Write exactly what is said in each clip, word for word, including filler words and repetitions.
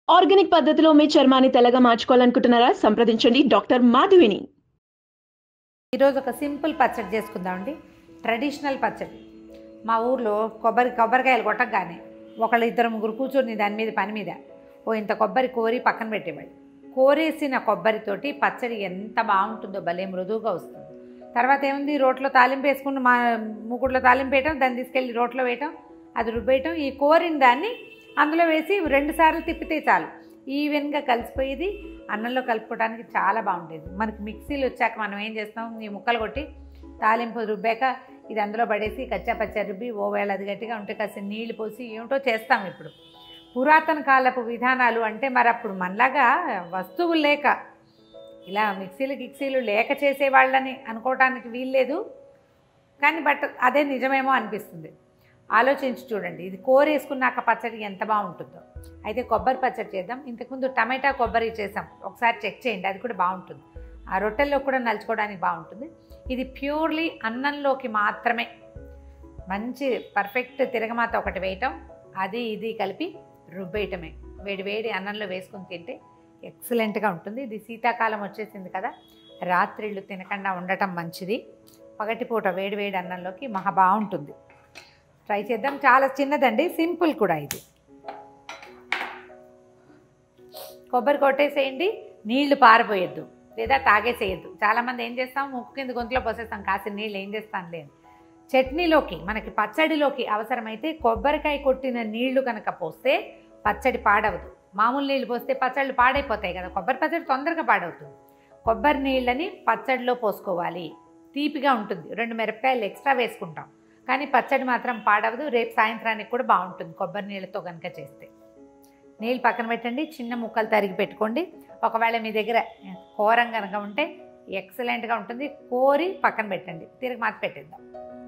Organic పద్ధతిలో మీ చర్మాన్ని తెల్లగా మార్చుకోవాలనుకుంటున్నారా? సంప్రదించండి డాక్టర్ మాధవిని. ఈరోజు ఒక సింపుల్ పచ్చడి చేసుకుందామండి. ట్రెడిషనల్ పచ్చడి. మా ఊర్లో కొబ్బరి కొబ్బరికాయలు కొట్టగానే ఒకళ్ళు ఇద్దరు ముగ్గురు కూర్చొని దాని మీద పని మీద ఓ ఇంత కొబ్బరి కోరి పక్కన పెట్టేవాళ్ళు. కోరేసిన కొబ్బరితోటి పచ్చడి ఎంత బాగుంటుందో, భలే మృదువుగా వస్తుంది. తర్వాత ఏముంది, రోట్లో తాలింపు వేసుకుని మా మూకుడులో తాలింపు వేయటం, దాన్ని తీసుకెళ్ళి రోట్లో వేయటం, అది రుబ్బేయటం. ఈ కోరిన దాన్ని అందులో వేసి రెండు సార్లు తిప్పితే చాలు, ఈవెన్గా కలిసిపోయేది. అన్నంలో కలుపుకోవడానికి చాలా బాగుంటుంది. మనకి మిక్సీలు వచ్చాక మనం ఏం చేస్తాం, ఈ ముక్కలు కొట్టి తాలింపు రుబ్బాక ఇది అందులో పడేసి కచ్చా పచ్చా రుబ్బి ఓ వేళ అది గట్టిగా ఉంటే కాస్త నీళ్లు పోసి ఏమిటో చేస్తాం. ఇప్పుడు పురాతన కాలపు విధానాలు అంటే మరి అప్పుడు మనలాగా వస్తువులు లేక, ఇలా మిక్సీలు గిక్సీలు లేక చేసేవాళ్ళని అనుకోవటానికి వీల్లేదు. కానీ బట్ అదే నిజమేమో అనిపిస్తుంది. ఆలోచించి చూడండి, ఇది కోరేసుకున్నాక పచ్చడి ఎంత బాగుంటుందో. అయితే కొబ్బరి పచ్చడి చేద్దాం. ఇంతకుముందు టమాటా కొబ్బరి చేసాం, ఒకసారి చెక్ చేయండి, అది కూడా బాగుంటుంది. ఆ రొట్టెల్లో కూడా నలుచుకోవడానికి బాగుంటుంది. ఇది ప్యూర్లీ అన్నంలోకి మాత్రమే. మంచి పర్ఫెక్ట్ తిరగమాత ఒకటి వేయటం, అది ఇది కలిపి రుబ్బేయటమే. వేడి వేడి అన్నంలో వేసుకుని తింటే ఎక్సలెంట్గా ఉంటుంది. ఇది శీతాకాలం వచ్చేసింది కదా, రాత్రిళ్ళు తినకుండా ఉండటం మంచిది. పగటిపూట వేడి వేడి అన్నంలోకి మహా బాగుంటుంది. ట్రై చేద్దాం. చాలా చిన్నదండి, సింపుల్ కూడా. ఇది కొబ్బరి కొట్టేసేయండి, నీళ్లు పారిపోయొద్దు లేదా తాగేసేయద్దు. చాలామంది ఏం చేస్తాం, ముక్కు కింద గొంతులో పోసేస్తాం, కాసిన నీళ్ళు ఏం చేస్తాం లేదు. చట్నీలోకి, మనకి పచ్చడిలోకి అవసరమైతే కొబ్బరికాయ కొట్టిన నీళ్లు కనుక పోస్తే పచ్చడి పాడవదు. మామూలు నీళ్ళు పోస్తే పచ్చళ్ళు పాడైపోతాయి కదా, కొబ్బరి పచ్చడి తొందరగా పాడవుతుంది. కొబ్బరి నీళ్ళని పచ్చడిలో పోసుకోవాలి, తీపిగా ఉంటుంది. రెండు మిరపకాయలు ఎక్స్ట్రా వేసుకుంటాం, కానీ పచ్చడి మాత్రం పాడవదు. రేపు సాయంత్రానికి కూడా బాగుంటుంది కొబ్బరి నీళ్ళతో కనుక చేస్తే. నీళ్ళు పక్కన పెట్టండి, చిన్న ముక్కలు తరిగి పెట్టుకోండి. ఒకవేళ మీ దగ్గర కూరం కనుక ఉంటే ఎక్సలెంట్గా ఉంటుంది. కోరి పక్కన పెట్టండి, తిరిగి మాత్రం పెట్టేద్దాం.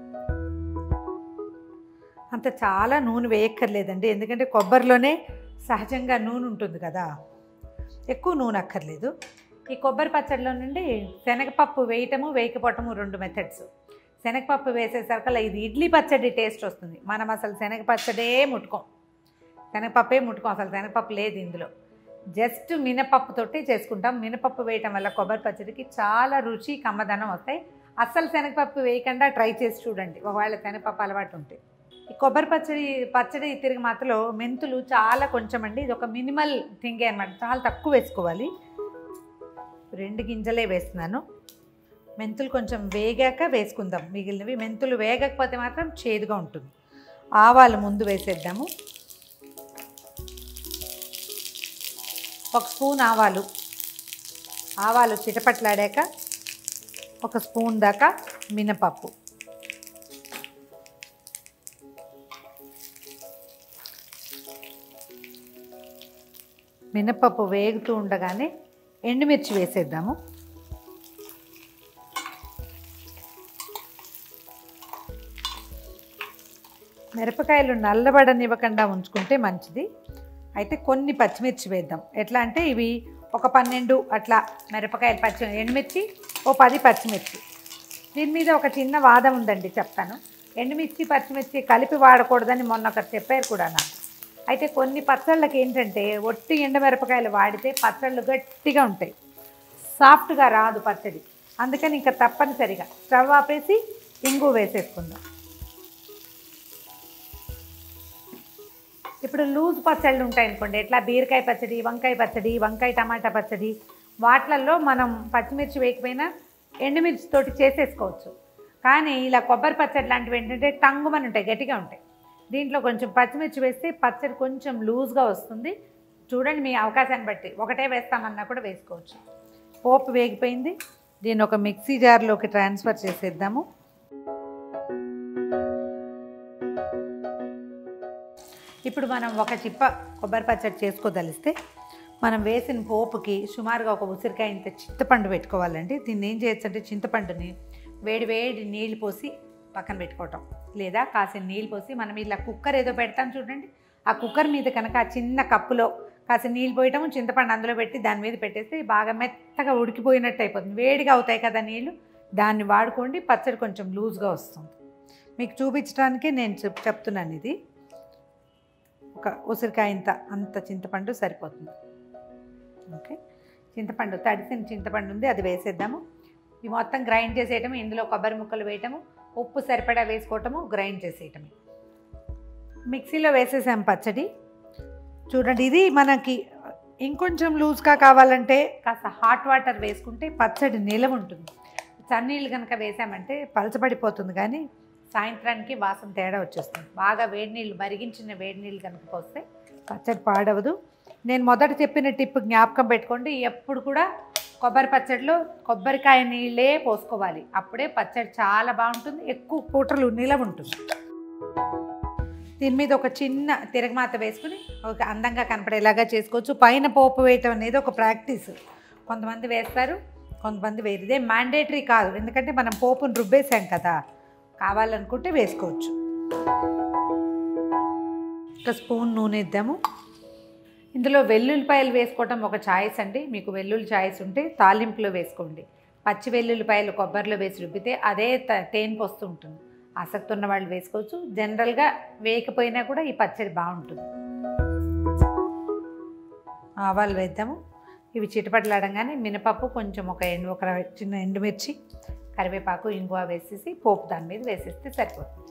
అంత చాలా నూనె వేయక్కర్లేదండి, ఎందుకంటే కొబ్బరిలోనే సహజంగా నూనె ఉంటుంది కదా, ఎక్కువ నూనె అక్కర్లేదు. ఈ కొబ్బరి పచ్చడిలో నుండి శనగపప్పు వేయటము వేయకపోవటము రెండు మెథడ్స్. శనగపప్పు వేసేసరికల్లా ఇది ఇడ్లీ పచ్చడి టేస్ట్ వస్తుంది. మనం అసలు శనగ పచ్చడే ముట్టుకోం, శనగపప్పే ముట్టుకోం, అసలు శనగపప్పు లేదు ఇందులో. జస్ట్ మినపప్పుతోటి చేసుకుంటాం. మినపప్పు వేయటం వల్ల కొబ్బరి పచ్చడికి చాలా రుచి, కమ్మదనం వస్తాయి. అస్సలు శనగపప్పు వేయకుండా ట్రై చేసి చూడండి, ఒకవేళ శనగపప్పు అలవాటు ఉంటే. ఈ కొబ్బరి పచ్చడి పచ్చడి తిరిగి మాత్రలో మెంతులు చాలా కొంచెం అండి, ఇది ఒక మినిమల్ థింగే అనమాట, చాలా తక్కువ వేసుకోవాలి. రెండు గింజలే వేస్తున్నాను. మెంతులు కొంచెం వేగాక వేసుకుందాం మిగిలినవి. మెంతులు వేగకపోతే మాత్రం చేదుగా ఉంటుంది. ఆవాలు ముందు వేసేద్దాము. ఒక స్పూన్ ఆవాలు. ఆవాలు చిటపట్లాడాక ఒక స్పూన్ దాకా మినపప్పు. మినపప్పు వేగుతూ ఉండగానే ఎండుమిర్చి వేసేద్దాము. మిరపకాయలు నల్లబడనివ్వకుండా ఉంచుకుంటే మంచిది. అయితే కొన్ని పచ్చిమిర్చి వేద్దాం. ఎట్లా అంటే ఇవి ఒక పన్నెండు అట్లా మిరపకాయలు, పచ్చి ఎండుమిర్చి ఓ పది పచ్చిమిర్చి. దీని మీద ఒక చిన్న వాదం ఉందండి, చెప్తాను. ఎండుమిర్చి పచ్చిమిర్చి కలిపి వాడకూడదని మొన్న ఒకరు చెప్పారు కూడా నాకు. అయితే కొన్ని పచ్చళ్ళకి ఏంటంటే ఒట్టి ఎండుమిరపకాయలు వాడితే పచ్చళ్ళు గట్టిగా ఉంటాయి, సాఫ్ట్గా రాదు పచ్చడి. అందుకని ఇంకా తప్పనిసరిగా స్టవ్ ఆపేసి ఇంగు వేసేసుకుందాం. ఇప్పుడు లూజ్ పచ్చళ్ళు ఉంటాయి అనుకోండి, ఎట్లా బీరకాయ పచ్చడి, వంకాయ పచ్చడి, వంకాయ టమాటా పచ్చడి, వాటిలలో మనం పచ్చిమిర్చి వేయకపోయినా ఎండుమిర్చితోటి చేసేసుకోవచ్చు. కానీ ఇలా కొబ్బరి పచ్చడి లాంటివి ఏంటంటే టంగుమని ఉంటాయి, గట్టిగా ఉంటాయి. దీంట్లో కొంచెం పచ్చిమిర్చి వేస్తే పచ్చడి కొంచెం లూజ్గా వస్తుంది. చూడండి, మీ అవకాశాన్ని బట్టి ఒకటే వేస్తామన్నా కూడా వేసుకోవచ్చు. పోపు వేగిపోయింది, దీన్ని ఒక మిక్సీ జార్లోకి ట్రాన్స్ఫర్ చేసేద్దాము. ఇప్పుడు మనం ఒక చిప్ప కొబ్బరి పచ్చడి చేసుకోదలిస్తే మనం వేసిన పోపుకి సుమారుగా ఒక ఉసిరికాయ ఇంత చింతపండు పెట్టుకోవాలండి. దీన్ని ఏం చేయొచ్చు అంటే చింతపండుని వేడి వేడి నీళ్ళు పోసి పక్కన పెట్టుకోవటం, లేదా కాసిన నీళ్ళు పోసి మనం ఇలా కుక్కర్ ఏదో పెడతాం చూడండి, ఆ కుక్కర్ మీద కనుక ఆ చిన్న కప్పులో కాసిన నీళ్ళు పోయటము, చింతపండు అందులో పెట్టి దాని మీద పెట్టేస్తే బాగా మెత్తగా ఉడికిపోయినట్టు అయిపోతుంది. వేడిగా అవుతాయి కదా నీళ్ళు, దాన్ని వాడుకోండి. పచ్చడి కొంచెం లూజ్గా వస్తుంది. మీకు చూపించడానికి నేను చెప్ చెప్తున్నాను ఇది ఒక ఉసిరికాయ ఇంత అంత చింతపండు సరిపోతుంది. ఓకే, చింతపండు తడిసిన చింతపండు ఉంది, అది వేసేద్దాము. ఇవి మొత్తం గ్రైండ్ చేసేయటము, ఇందులో కొబ్బరి ముక్కలు వేయటము, ఉప్పు సరిపడా వేసుకోవటము, గ్రైండ్ చేసేయటమే. మిక్సీలో వేసేసాము పచ్చడి. చూడండి, ఇది మనకి ఇంకొంచెం లూజ్గా కావాలంటే కాస్త హాట్ వాటర్ వేసుకుంటే పచ్చడి నిలవ ఉంటుంది. చన్నీళ్ళు కనుక వేసామంటే పలచబడిపోతుంది, కానీ సాయంత్రానికి వాసన తేడా వచ్చేస్తుంది. బాగా వేడి నీళ్ళు, మరిగించిన వేడి నీళ్ళు కనుక పోస్తే పచ్చడి పాడవదు. నేను మొదట చెప్పిన టిప్ జ్ఞాపకం పెట్టుకోండి, ఎప్పుడు కూడా కొబ్బరి పచ్చడిలో కొబ్బరికాయ నీళ్ళే పోసుకోవాలి, అప్పుడే పచ్చడి చాలా బాగుంటుంది, ఎక్కువ పూటలు నిలవ ఉంటుంది. దీని మీద ఒక చిన్న తిరగమాత వేసుకుని ఒక అందంగా కనపడేలాగా చేసుకోవచ్చు. పైన పోపు వేయటం అనేది ఒక ప్రాక్టీస్, కొంతమంది వేస్తారు, కొంతమంది వేరు. ఇదే మ్యాండేటరీ కాదు, ఎందుకంటే మనం పోపును రుబ్బేసాం కదా, కావాలనుకుంటే వేసుకోవచ్చు. ఒక స్పూన్ నూనె ఇద్దాము. ఇందులో వెల్లుల్లిపాయలు వేసుకోవటం ఒక ఛాయిస్ అండి, మీకు వెల్లుల్లి ఛాయిస్ ఉంటే తాలింపులో వేసుకోండి. పచ్చి వెల్లుల్లిపాయలు కొబ్బరిలో వేసి రుబ్బితే అదే తేనె పోస్తూ ఉంటుంది. ఆసక్తి ఉన్న వాళ్ళు వేసుకోవచ్చు, జనరల్గా వేయకపోయినా కూడా ఈ పచ్చడి బాగుంటుంది. ఆవాలు వేద్దాము. ఇవి చిటపటలాడంగానే మినపప్పు, కొంచెం ఒక ఎండు ఒక చిన్న ఎండుమిర్చి, కరివేపాకు, ఇంగువ వేసేసి పోపు దాని మీద వేసేస్తే సరిపోతుంది.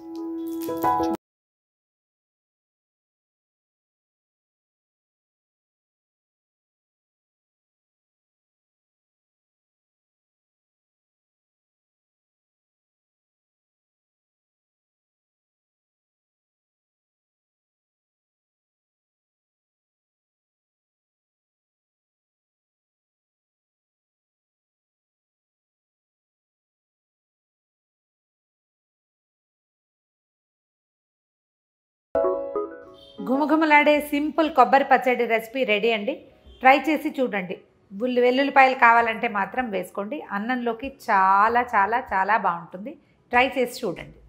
గుమగుమలాడే సింపుల్ కొబ్బరి పచ్చడి రెసిపీ రెడీ అండి. ట్రై చేసి చూడండి. ఉల్లి వెల్లుల్లిపాయలు కావాలంటే మాత్రం వేసుకోండి. అన్నంలోకి చాలా చాలా చాలా బాగుంటుంది. ట్రై చేసి చూడండి.